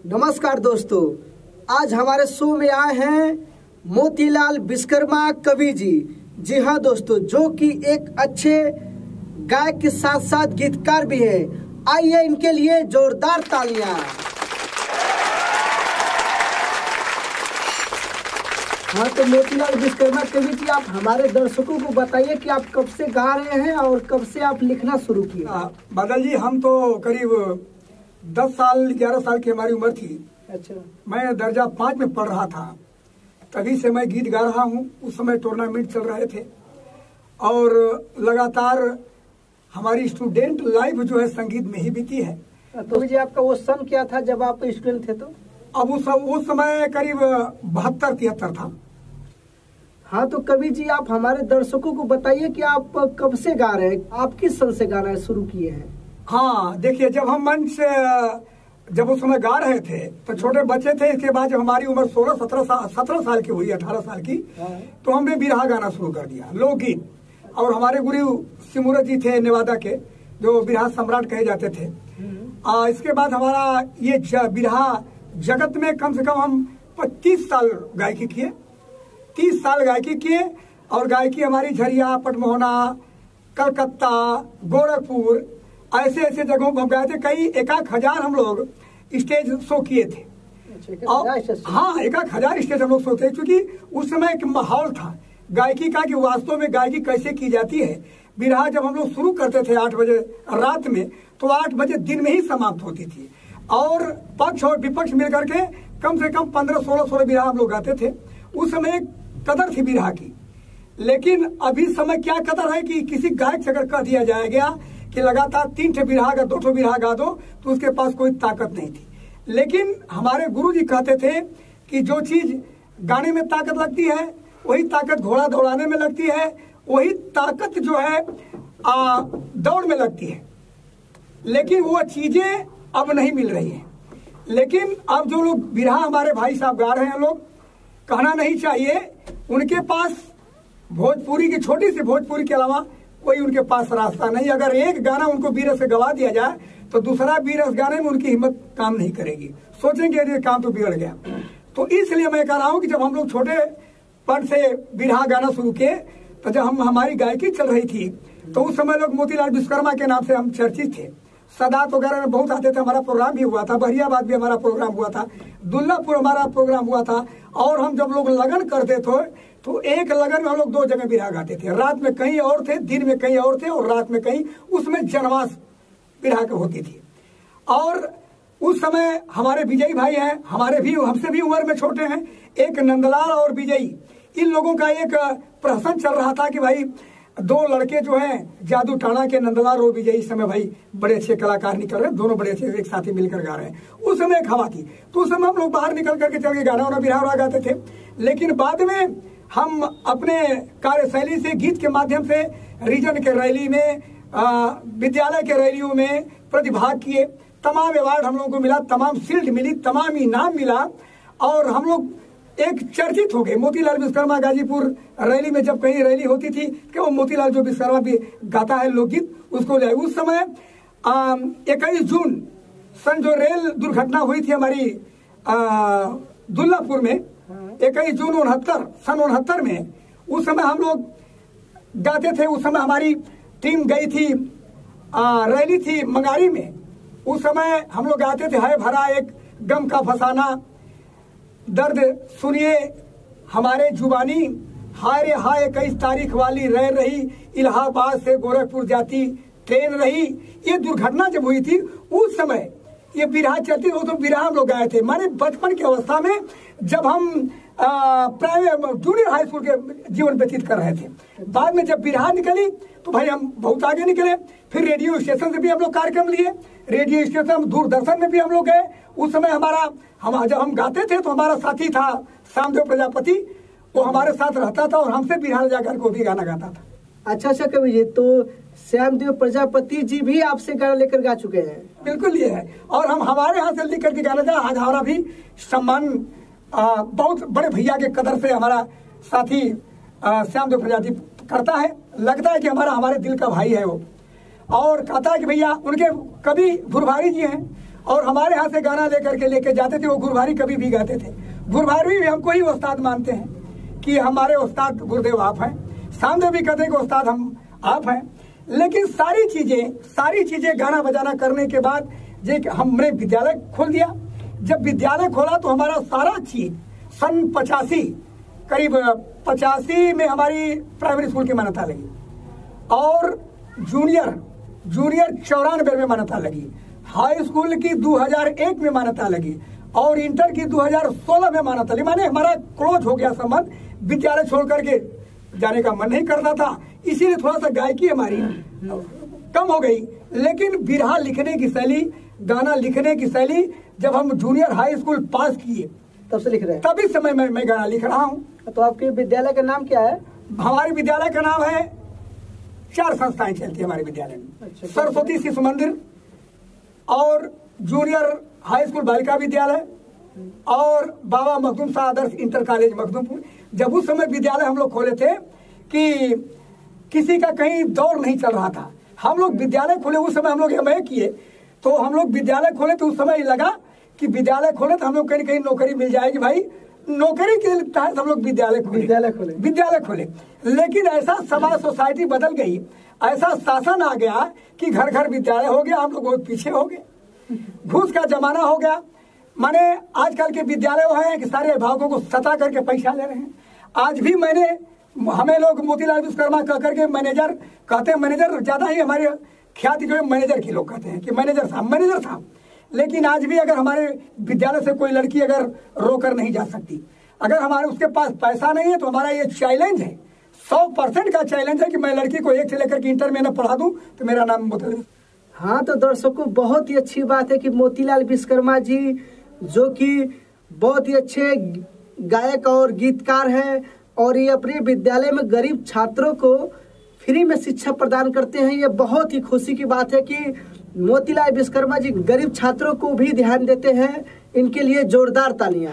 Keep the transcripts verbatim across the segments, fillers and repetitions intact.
नमस्कार दोस्तों, आज हमारे शो में आए हैं मोतीलाल विश्वकर्मा कवि जी। जी हाँ दोस्तों, जो कि एक अच्छे गायक के साथ साथ गीतकार भी हैं। आइए इनके लिए जोरदार तालियां। हाँ तो मोतीलाल विश्वकर्मा कवि जी, आप हमारे दर्शकों को बताइए कि आप कब से गा रहे हैं और कब से आप लिखना शुरू किए? बादल जी, हम तो करीब दस साल ग्यारह साल की हमारी उम्र थी। अच्छा। मैं दर्जा पाँच में पढ़ रहा था, तभी से मैं गीत गा रहा हूँ। उस समय टूर्नामेंट चल रहे थे और लगातार हमारी स्टूडेंट लाइफ जो है संगीत में ही बीती है। तो जी आपका वो सन क्या था जब आप स्टूडेंट थे? तो अब उस उस समय करीब बहत्तर तिहत्तर था। हाँ तो कवि जी, आप हमारे दर्शकों को बताइए कि आप कब से गा रहे हैं, आप किस सन से गाना शुरू किए हैं? हाँ देखिए, जब हम मंच से जब उस समय गा रहे थे तो छोटे बच्चे थे। इसके बाद जब हमारी उम्र सोलह सत्रह साल सत्रह साल की हुई, अठारह साल की, तो हमने बिरहा गाना शुरू कर दिया, लोकगीत। और हमारे गुरु सिमुरत जी थे नेवादा के, जो बिरहा सम्राट कहे जाते थे। आ, इसके बाद हमारा ये बिरहा जगत में कम से कम हम पच्चीस साल गायकी किए, तीस साल गायकी किए। और गायकी हमारी झरिया, पटमोहना, कलकत्ता, गोरखपुर, ऐसे ऐसे जगहों पर गए थे। कई एक एक हजार हम लोग स्टेज शो किए थे। और हाँ, एक एक हजार स्टेज हम लोग शो थे, क्योंकि उस समय एक माहौल था गायकी का कि वास्तव में गायकी कैसे की जाती है। बिरहा जब हम लोग शुरू करते थे आठ बजे रात में, तो आठ बजे दिन में ही समाप्त होती थी। और पक्ष और विपक्ष मिलकर के कम से कम पंद्रह सोलह सोलह बिरहा हम लोग गाते थे। उस समय एक कदर थी बिरहा की। लेकिन अभी समय क्या कदर है कि किसी गायक से अगर कह दिया जाया गया कि लगातार तीन ठे बिरहा गा, दो ठे बिरहा गा दो, तो उसके पास कोई ताकत नहीं थी। लेकिन हमारे गुरु जी कहते थे कि जो चीज गाने में ताकत लगती है, वही ताकत घोड़ा दौड़ाने में लगती है, वही ताकत जो है आ, दौड़ में लगती है। लेकिन वो चीजें अब नहीं मिल रही है। लेकिन अब जो लोग बिरहा हमारे भाई साहब गा रहे हैं, लोग कहना नहीं चाहिए, उनके पास भोजपुरी की, छोटी सी भोजपुरी के अलावा कोई उनके पास रास्ता नहीं। अगर एक गाना उनको बीरस से गवा दिया जाए तो दूसरा बीरस गाने में उनकी हिम्मत काम नहीं करेगी, सोचेंगे ये काम तो बिगड़ गया। तो इसलिए मैं कह रहा हूँ कि जब हम लोग छोटे पन से बिरहा गाना शुरू किए, तो जब हम हमारी गायकी चल रही थी, तो उस समय लोग मोतीलाल विश्वकर्मा के नाम से हम चर्चित थे। सदात वगैरह में बहुत आते थे, हमारा प्रोग्राम भी हुआ था, बहरियाबाद भी हमारा प्रोग्राम हुआ था, दुल्लापुर हमारा प्रोग्राम हुआ था। और हम जब लोग लगन करते थे तो एक लगन में हम लोग दो जगह बिरहा गाते थे। रात में कहीं और थे, दिन में कहीं और थे, और रात में कहीं, उसमें जनवास बिरहा के होती थी। और उस समय हमारे विजयी भाई हैं, हमारे भी हमसे भी उम्र में छोटे हैं, एक नंदलाल और विजयी, इन लोगों का एक प्रहसन चल रहा था कि भाई दो लड़के जो हैं जादू टाना के, नंदलाल और विजयी, इस समय भाई बड़े अच्छे कलाकार निकल रहे हैं, दोनों बड़े अच्छे एक साथ ही मिलकर गा रहे हैं। उस समय एक हवा थी, तो उस समय हम लोग बाहर निकल करके चल के गाना और बिरहा उरा गाते थे। लेकिन बाद में हम अपने कार्यशैली से, गीत के माध्यम से रीजन के रैली में, विद्यालय के रैलियों में प्रतिभाग किए। तमाम अवार्ड हम लोगों को मिला, तमाम शील्ड मिली, तमाम इनाम मिला, और हम लोग एक चर्चित हो गए। मोतीलाल विश्वकर्मा गाजीपुर रैली में जब कहीं रैली होती थी कि वो मोतीलाल जो विश्वकर्मा भी गाता है लोकगीत, उसको ले। उस समय इक्कीस जून सन जो रेल दुर्घटना हुई थी हमारी दुल्लापुर में, इक्कीस जून उनहत्तर सन उनहत्तर में, उस समय हम लोग गाते थे। उस समय हमारी टीम गई थी, आ, रैली थी मंगारी में। उस समय हम लोग गाते थे, है भरा एक गम का फसाना, दर्द सुनिए हमारे जुबानी, हाय रे हाय इक्कीस तारीख वाली रह रही, इलाहाबाद से गोरखपुर जाती ट्रेन रही। ये दुर्घटना जब हुई थी, उस समय ये बिरहा चलती, वो तो बिरहा हम लोग गाए थे। माने बचपन की अवस्था में जब हम प्राइवेट जूनियर हाई स्कूल के जीवन व्यतीत कर रहे थे। बाद में जब बिरहा निकली तो भाई हम बहुत आगे निकले। फिर रेडियो स्टेशन से भी हम लोग कार्यक्रम लिए, रेडियो स्टेशन, दूरदर्शन में भी हम लोग गए। उस समय हमारा हम जब हम गाते थे तो हमारा साथी था श्यामदेव प्रजापति, वो हमारे साथ रहता था और हमसे बिरहा जाकर को भी गाना गाता था। अच्छा अच्छा कवि जी, तो श्यामदेव प्रजापति जी भी आपसे गाना लेकर गा चुके हैं? बिल्कुल ये है, और हम हमारे यहाँ से लिख करके गाना था। आज हमारा भी सम्मान आ, बहुत बड़े भैया के कदर से हमारा साथी श्यामदेव प्रजापति करता है। लगता है कि हमारा हमारे दिल का भाई है वो। और कहता है कि भैया, उनके कवि भुरभारी जी हैं, और हमारे यहाँ से गाना लेकर के लेके जाते थे। वो गुरबारी कभी भी गाते थे। गुरबारी भी हमको ही उस्ताद मानते हैं कि हमारे उस्ताद गुरुदेव आप हैं। सामदेव भी कहते हैं कि उस्ताद हम आप हैं। लेकिन सारी चीजें सारी चीजें गाना बजाना करने के बाद जे हमने विद्यालय खोल दिया। जब विद्यालय खोला तो हमारा सारा चीज सन पचासी करीब पचासी में हमारी प्राइमरी स्कूल की मान्यता लगी और जूनियर जूनियर चौरानवे में मान्यता लगी। हाई स्कूल की दो हज़ार एक में मान्यता लगी और इंटर की दो हज़ार सोलह में मान्यता लगी। माने हमारा क्लोज हो गया संबंध। विद्यालय छोड़ करके जाने का मन नहीं करता था, इसीलिए थोड़ा सा गायकी हमारी कम हो गई। लेकिन बिरहा लिखने की शैली, गाना लिखने की शैली जब हम जूनियर हाई स्कूल पास किए तब से लिख रहे हैं। तभी समय में मैं गाना लिख रहा हूँ। तो आपके विद्यालय का नाम क्या है? हमारे विद्यालय का नाम है, चार संस्थाएं चलती है हमारे विद्यालय में। अच्छा, सरस्वती शिशु मंदिर और जूनियर हाई स्कूल बालिका विद्यालय और बाबा मखदूम शाह आदर्श इंटर कॉलेज मखदूमपुर। जब उस समय विद्यालय हम लोग खोले थे कि किसी का कहीं दौर नहीं चल रहा था, हम लोग विद्यालय खोले उस समय हम लोग एम ए किए तो हम लोग विद्यालय खोले तो उस समय लगा कि विद्यालय खोले तो हम लोग कहीं कहीं नौकरी मिल जाएगी। भाई नौकरी के तहत हम लोग विद्यालय खोले विद्यालय खोले विद्यालय खोले लेकिन ऐसा समाज सोसाइटी बदल गई, ऐसा शासन आ गया कि घर घर विद्यालय हो गया। हम लोग बहुत पीछे हो गए, घूस का जमाना हो गया। माने आजकल के विद्यालय वो है कि सारे अभिभावकों को सता करके पैसा ले रहे हैं। आज भी मैंने हमें लोग मोतीलाल विश्वकर्मा कह करके मैनेजर कहते हैं, मैनेजर ज्यादा ही हमारे ख्याति जो है मैनेजर की लोग कहते हैं कि मैनेजर साहब मैनेजर साहब। लेकिन आज भी अगर हमारे विद्यालय से कोई लड़की अगर रोकर नहीं जा सकती, अगर हमारे उसके पास पैसा नहीं है तो हमारा ये चैलेंज है, सौ परसेंट का चैलेंज है कि मैं लड़की को एक से लेकर के इंटर में न पढ़ा दूं तो मेरा नाम मोतीलाल। हाँ, तो दर्शकों बहुत ही अच्छी बात है कि मोतीलाल विश्वकर्मा जी जो कि बहुत ही अच्छे गायक और गीतकार हैं और ये अपने विद्यालय में गरीब छात्रों को फ्री में शिक्षा प्रदान करते हैं। ये बहुत ही खुशी की बात है कि मोतीलाल विश्वकर्मा जी गरीब छात्रों को भी ध्यान देते हैं। इनके लिए जोरदार तालियां।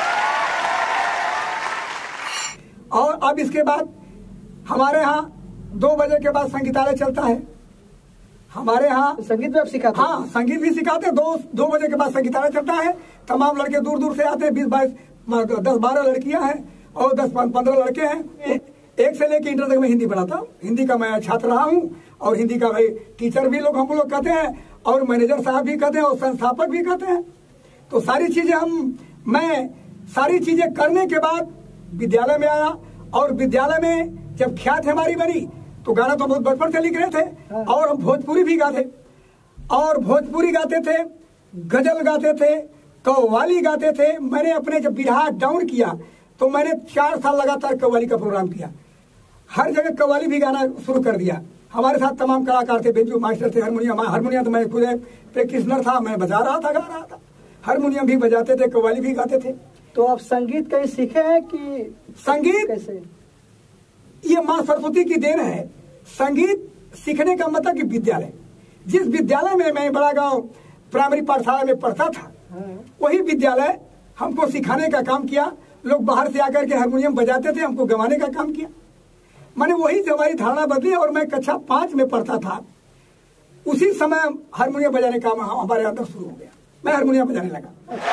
और अब इसके बाद हमारे यहाँ दो बजे के बाद संगीतालय चलता है। हमारे यहाँ संगीत भी आप सिखाते हैं? हाँ, संगीत भी सिखाते हैं। दो दो बजे के बाद संगीतालय चलता है। तमाम लड़के दूर दूर से आते हैं, बीस बाईस दस बारह लड़कियां हैं और दस पंद्रह लड़के हैं। एक से लेकर इंटर तक मैं हिंदी पढ़ाता हूँ। हिंदी का मैं छात्र रहा हूँ और हिंदी का भाई टीचर भी लोग हम लोग कहते हैं और मैनेजर साहब भी कहते हैं और संस्थापक भी कहते हैं। तो सारी चीजें हम मैं सारी चीजें करने के बाद विद्यालय में आया और विद्यालय में जब ख्यात हमारी बनी तो गाना तो बहुत बचपन से लिख रहे थे और हम भोजपुरी भी गाते और भोजपुरी गाते थे, गजल गाते थे, कव्वाली गाते थे। मैंने अपने जब बिरहा डाउन किया तो मैंने चार साल लगातार कव्वाली का प्रोग्राम किया। हर जगह कव्वाली भी गाना शुरू कर दिया। हमारे साथ तमाम कलाकार थे, बेंजू मास्टर थे, हारमोनियम हारमोनियम तो मैं खुद प्रैक्टिशनर था, मैं बजा रहा था, गा रहा था। हारमोनियम भी बजाते थे, कव्वाली भी गाते थे। तो आप संगीत कहीं सीखे हैं कि संगीत कैसे? ये माँ सरस्वती की देन है। संगीत सीखने का मतलब कि विद्यालय, जिस विद्यालय में मैं बड़ा गांव प्राइमरी पाठशाला में पढ़ता था, वही विद्यालय हमको सिखाने का काम किया। लोग बाहर से आकर के हारमोनियम बजाते थे, हमको गवाने का काम किया। मैंने वही से हमारी धारणा बदली और मैं कक्षा पांच में पढ़ता था, उसी समय हारमोनियम बजाने का हमारे अंदर शुरू हो गया। मैं हारमोनियम बजाने लगा।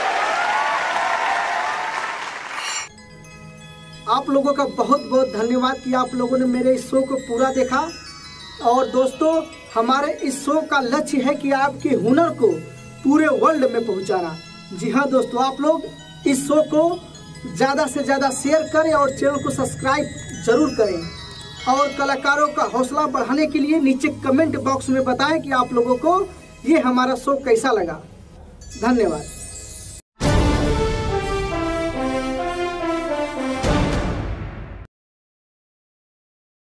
आप लोगों का बहुत बहुत धन्यवाद कि आप लोगों ने मेरे इस शो को पूरा देखा। और दोस्तों, हमारे इस शो का लक्ष्य है कि आपके हुनर को पूरे वर्ल्ड में पहुंचाना। जी हाँ दोस्तों, आप लोग इस शो को ज़्यादा से ज़्यादा शेयर करें और चैनल को सब्सक्राइब जरूर करें और कलाकारों का हौसला बढ़ाने के लिए नीचे कमेंट बॉक्स में बताएं कि आप लोगों को ये हमारा शो कैसा लगा। धन्यवाद।